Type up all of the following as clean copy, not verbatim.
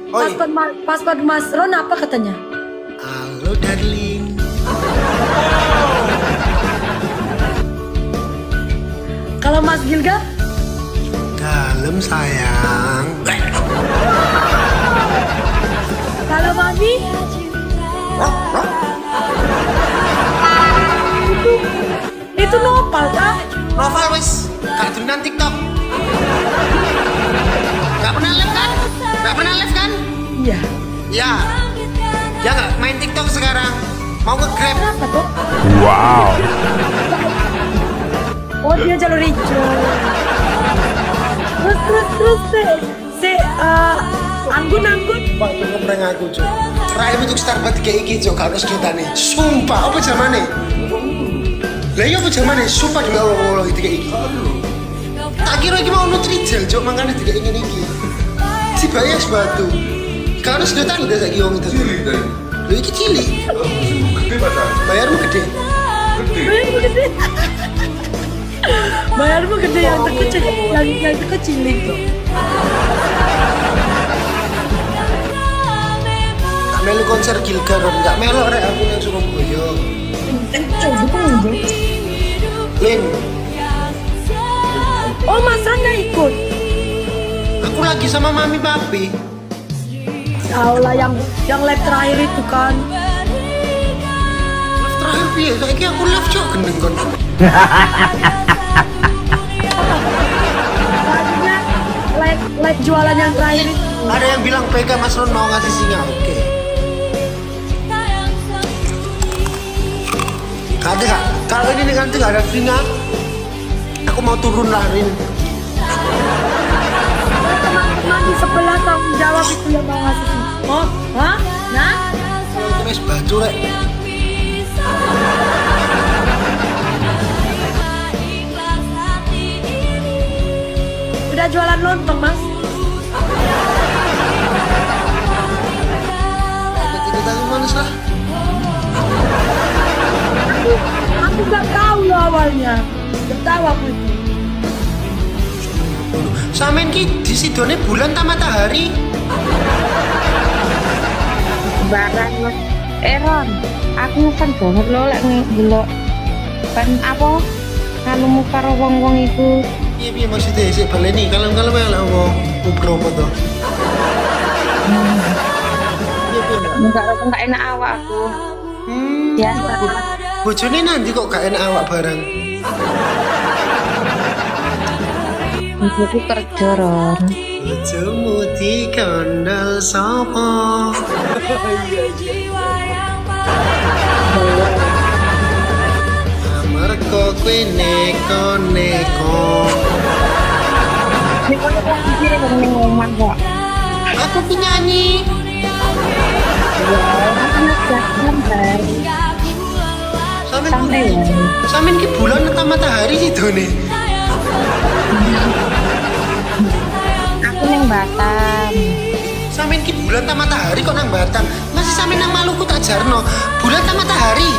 Oi. Password Mas Ron apa katanya? Halo darling. Kalau Mas Gilga? Dalam sayang. Kalau Mami? Itu Nopal kah? Novel wis gak dolan TikTok. Gak pernah live kan? Gak pernah live kan? Iya. Ya. Ya gak main TikTok sekarang. Mau nge-grab. Kenapa tuh? Wow. Oh dia jalur hijau. Terus anggun. Pak itu ngeprank aku cuy. Raim untuk Starbucks kayak iki cuy. Gak harus nih. Sumpah apa zamane? Lah iya apa zamane? Sumpah demi Allah itu kayak iki. Tak kira iki mau nutrijel cuy. Makanya tidak ingin iki. Si bayas batu. Gak harus sedotan udah saiki wong itu. Cilik tadi. Lho iki cilik. Gede padahal. Bayarmu gede. Gede. Bayarmu gede yang terkecil, yang terkecil itu. Gak melu konser Gilgaron, gak melu rek aku nang Surabaya. Lin, Oh Mas Ron gak ikut? aku lagi sama mami papi. Tahu lah yang live terakhir itu kan. Live terakhir piye? Saiki aku live cok gendeng kon. Tadinya live jualan yang terakhir itu. Ada yang bilang PK Mas Ron mau ngasih singa, oke. Ada gak? Kalau ini nanti gak ada singa, aku mau turun lah Rin. Teman-teman di sebelah tanggung jawab itu yang mau ngasih. Oh, hah? Nah? Aku es baju rek. Udah jualan lontong Mas? Kita manis lah. Aku gak tahu loh awalnya. Gak tahu aku itu. Samen ki di sidone bulan ta matahari. Barang Mas Ron, aku ngefan banget lo lek ngelok kan apa kalau karo wong-wong itu. Iya piye maksudnya sik baleni kalem-kalem ya lah wong ngobrol apa to. Enggak enak awak aku. Ya, Bojone nanti kok gak enak awak bareng. aku kerja Ron. Bojomu dikandel sapa? Amarga kowe neko-neko. Ini kok aku pikir ning omah kok. Aku penyanyi. Aku ngajak gambar. Santai ya. Samen ki bulan ta matahari sidone. Aku ning Batam. Samen ki bulan ta matahari kok nang Batam. Masih samen nang Maluku tak jarno. Bulan ta matahari.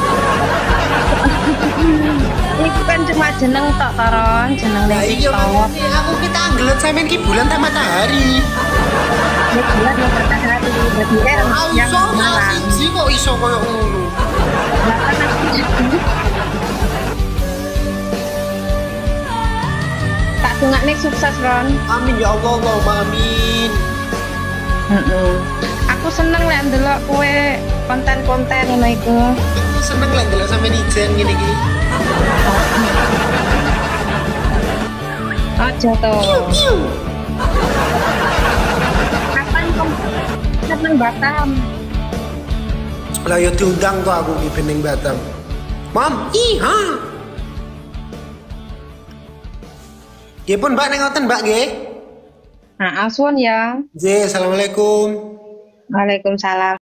Itu kan cuma jeneng tok Ron, jeneng Lah ning iya TikTok. makanya aku kita anggelet samen ki bulan ta matahari. Ini bulan yang matahari, berarti yang Iso salah malam. siji kok iso koyo ngono. Bahkan aku tak dongakne sukses Ron. Amin ya Allah, Allahumma amin. Aku seneng lek ndelok kowe konten-konten ngono iku. Aku seneng lek ndelok sampe ijen ngene iki. Aja to. Piu. Kapan kamu datang Batam? Lah ya diundang tuh aku ki bening Batam. Mam, ha. Ya pun Mbak neng ngoten Mbak nggih. Nah, Aswan ya. Nggih, assalamualaikum. Waalaikumsalam.